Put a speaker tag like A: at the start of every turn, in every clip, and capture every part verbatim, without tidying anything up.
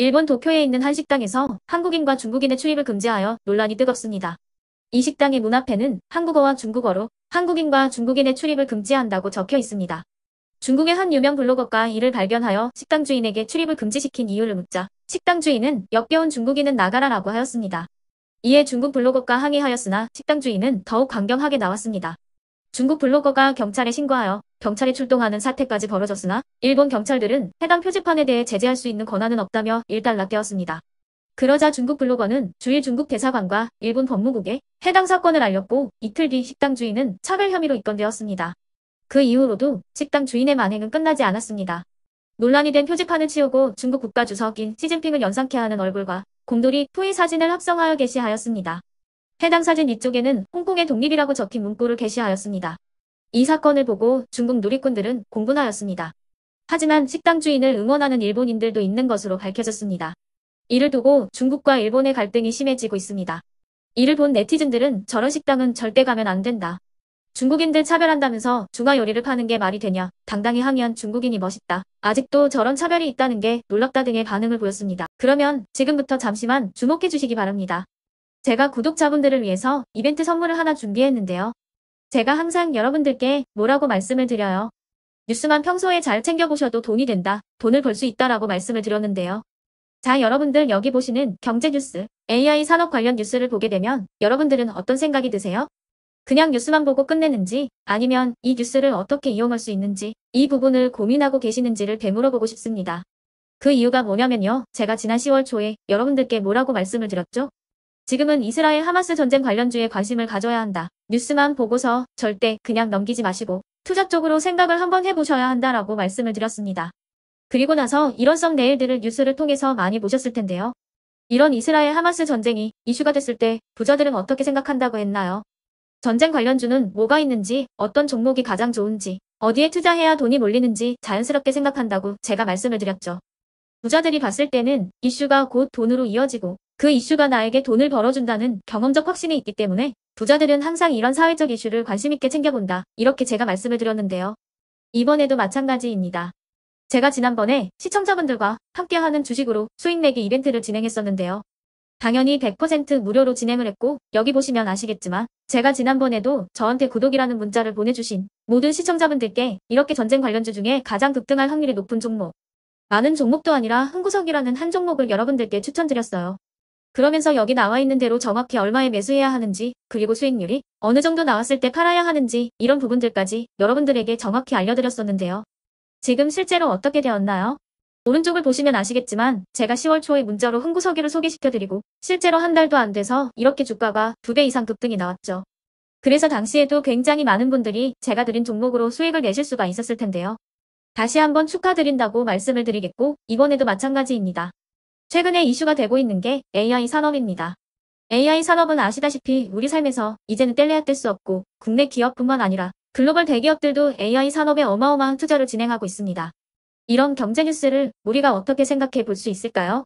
A: 일본 도쿄에 있는 한 식당에서 한국인과 중국인의 출입을 금지하여 논란이 뜨겁습니다. 이 식당의 문 앞에는 한국어와 중국어로 한국인과 중국인의 출입을 금지한다고 적혀 있습니다. 중국의 한 유명 블로거가 이를 발견하여 식당 주인에게 출입을 금지시킨 이유를 묻자 식당 주인은 역겨운 중국인은 나가라라고 하였습니다. 이에 중국 블로거가 항의하였으나 식당 주인은 더욱 강경하게 나왔습니다. 중국 블로거가 경찰에 신고하여 경찰이 출동하는 사태까지 벌어졌으나 일본 경찰들은 해당 표지판에 대해 제재할 수 있는 권한은 없다며 일단락되었습니다. 그러자 중국 블로거는 주일 중국 대사관과 일본 법무국에 해당 사건을 알렸고 이틀 뒤 식당 주인은 차별 혐의로 입건되었습니다. 그 이후로도 식당 주인의 만행은 끝나지 않았습니다. 논란이 된 표지판을 치우고 중국 국가주석인 시진핑을 연상케 하는 얼굴과 곰돌이 푸이 사진을 합성하여 게시하였습니다. 해당 사진 위쪽에는 홍콩의 독립이라고 적힌 문구를 게시하였습니다. 이 사건을 보고 중국 누리꾼들은 공분하였습니다. 하지만 식당 주인을 응원하는 일본인들도 있는 것으로 밝혀졌습니다. 이를 두고 중국과 일본의 갈등이 심해지고 있습니다. 이를 본 네티즌들은 저런 식당은 절대 가면 안 된다. 중국인들 차별한다면서 중화 요리를 파는 게 말이 되냐. 당당히 항의한 중국인이 멋있다. 아직도 저런 차별이 있다는 게 놀랍다 등의 반응을 보였습니다. 그러면 지금부터 잠시만 주목해 주시기 바랍니다. 제가 구독자분들을 위해서 이벤트 선물을 하나 준비했는데요. 제가 항상 여러분들께 뭐라고 말씀을 드려요. 뉴스만 평소에 잘 챙겨보셔도 돈이 된다. 돈을 벌 수 있다라고 말씀을 드렸는데요. 자, 여러분들 여기 보시는 경제뉴스, 에이아이 산업 관련 뉴스를 보게 되면 여러분들은 어떤 생각이 드세요? 그냥 뉴스만 보고 끝내는지 아니면 이 뉴스를 어떻게 이용할 수 있는지 이 부분을 고민하고 계시는지를 되물어보고 싶습니다. 그 이유가 뭐냐면요. 제가 지난 시월 초에 여러분들께 뭐라고 말씀을 드렸죠? 지금은 이스라엘 하마스 전쟁 관련주에 관심을 가져야 한다. 뉴스만 보고서 절대 그냥 넘기지 마시고 투자 쪽으로 생각을 한번 해보셔야 한다라고 말씀을 드렸습니다. 그리고 나서 이런 썸네일들을 뉴스를 통해서 많이 보셨을 텐데요. 이런 이스라엘 하마스 전쟁이 이슈가 됐을 때 부자들은 어떻게 생각한다고 했나요? 전쟁 관련주는 뭐가 있는지, 어떤 종목이 가장 좋은지, 어디에 투자해야 돈이 몰리는지 자연스럽게 생각한다고 제가 말씀을 드렸죠. 부자들이 봤을 때는 이슈가 곧 돈으로 이어지고 그 이슈가 나에게 돈을 벌어준다는 경험적 확신이 있기 때문에 부자들은 항상 이런 사회적 이슈를 관심있게 챙겨본다. 이렇게 제가 말씀을 드렸는데요. 이번에도 마찬가지입니다. 제가 지난번에 시청자분들과 함께하는 주식으로 수익 내기 이벤트를 진행했었는데요. 당연히 백 퍼센트 무료로 진행을 했고 여기 보시면 아시겠지만 제가 지난번에도 저한테 구독이라는 문자를 보내주신 모든 시청자분들께 이렇게 전쟁 관련주 중에 가장 급등할 확률이 높은 종목, 많은 종목도 아니라 흥구석이라는 한 종목을 여러분들께 추천드렸어요. 그러면서 여기 나와 있는 대로 정확히 얼마에 매수해야 하는지, 그리고 수익률이 어느 정도 나왔을 때 팔아야 하는지 이런 부분들까지 여러분들에게 정확히 알려드렸었는데요. 지금 실제로 어떻게 되었나요? 오른쪽을 보시면 아시겠지만 제가 시월 초에 문자로 흥구석이를 소개시켜드리고 실제로 한 달도 안 돼서 이렇게 주가가 두 배 이상 급등이 나왔죠. 그래서 당시에도 굉장히 많은 분들이 제가 드린 종목으로 수익을 내실 수가 있었을 텐데요. 다시 한번 축하드린다고 말씀을 드리겠고 이번에도 마찬가지입니다. 최근에 이슈가 되고 있는 게 에이아이 산업입니다. 에이아이 산업은 아시다시피 우리 삶에서 이제는 뗄래야 뗄 수 없고 국내 기업뿐만 아니라 글로벌 대기업들도 에이아이 산업에 어마어마한 투자를 진행하고 있습니다. 이런 경제 뉴스를 우리가 어떻게 생각해 볼 수 있을까요?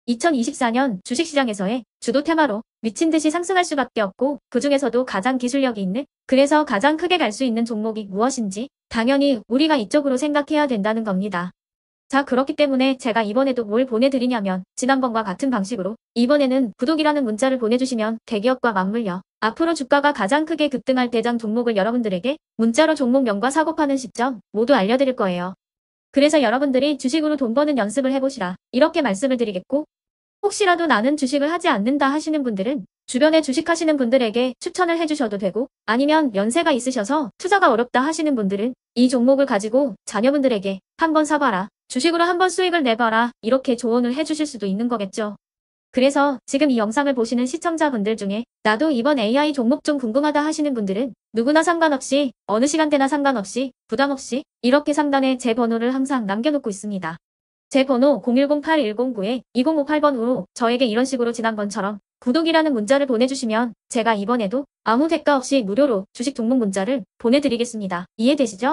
A: 이천이십사 년 주식시장에서의 주도 테마로 미친 듯이 상승할 수밖에 없고 그 중에서도 가장 기술력이 있는, 그래서 가장 크게 갈 수 있는 종목이 무엇인지 당연히 우리가 이쪽으로 생각해야 된다는 겁니다. 자, 그렇기 때문에 제가 이번에도 뭘 보내드리냐면 지난번과 같은 방식으로 이번에는 구독이라는 문자를 보내주시면 대기업과 맞물려 앞으로 주가가 가장 크게 급등할 대장 종목을 여러분들에게 문자로 종목명과 사고 파는 시점 모두 알려드릴 거예요. 그래서 여러분들이 주식으로 돈 버는 연습을 해보시라 이렇게 말씀을 드리겠고, 혹시라도 나는 주식을 하지 않는다 하시는 분들은 주변에 주식하시는 분들에게 추천을 해주셔도 되고, 아니면 연세가 있으셔서 투자가 어렵다 하시는 분들은 이 종목을 가지고 자녀분들에게 한번 사봐라, 주식으로 한번 수익을 내봐라 이렇게 조언을 해주실 수도 있는 거겠죠. 그래서 지금 이 영상을 보시는 시청자분들 중에 나도 이번 에이아이 종목 좀 궁금하다 하시는 분들은 누구나 상관없이 어느 시간대나 상관없이 부담없이 이렇게 상단에 제 번호를 항상 남겨놓고 있습니다. 제 번호 공일공 팔일공구 이공오팔 번으로 저에게 이런 식으로 지난번처럼 구독이라는 문자를 보내주시면 제가 이번에도 아무 대가 없이 무료로 주식 종목 문자를 보내드리겠습니다. 이해되시죠?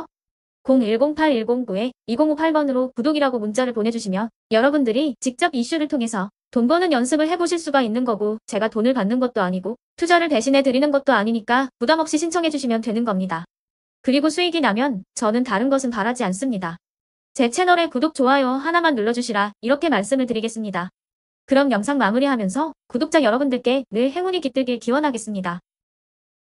A: 공일공 팔일공구 이공오팔 번으로 구독이라고 문자를 보내주시면 여러분들이 직접 이슈를 통해서 돈 버는 연습을 해보실 수가 있는 거고, 제가 돈을 받는 것도 아니고 투자를 대신해 드리는 것도 아니니까 부담 없이 신청해 주시면 되는 겁니다. 그리고 수익이 나면 저는 다른 것은 바라지 않습니다. 제 채널에 구독, 좋아요 하나만 눌러주시라 이렇게 말씀을 드리겠습니다. 그럼 영상 마무리하면서 구독자 여러분들께 늘 행운이 깃들길 기원하겠습니다.